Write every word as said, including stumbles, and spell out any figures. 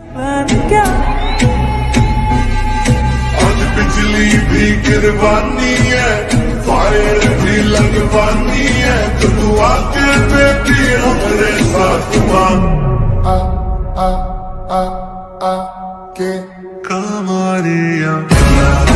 आज बिजली भी गिरवानी है, फायर भी लगवानी है, तू आके बेटी हमारे साथ आ आ आ आ के कमारिया।